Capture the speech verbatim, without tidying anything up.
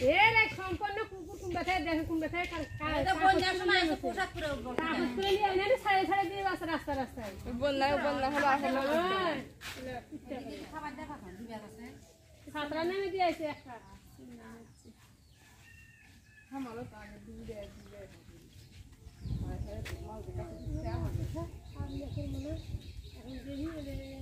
এর এক সম্পন্ন কুকুর কুম্বাতে দেখে কুম্বাতে এটা বন্যার সময় এসে পোশাক পরে কাগজ করে নিয়ে এনে ছাড়ে ছাড়ে দিয়ে বাস রাস্তা রাস্তায় বন্যা বন্যা হলো আসলে খাবার দেখা খান দিবে আছে ছাত্রা নেমে দিয়েছে একটা আমারও তো আগে দিয়ে দিয়ে দিয়ে আর সাথে মাল দেখা দিতে হবে আমি এখন মনে এখন দেরি হলে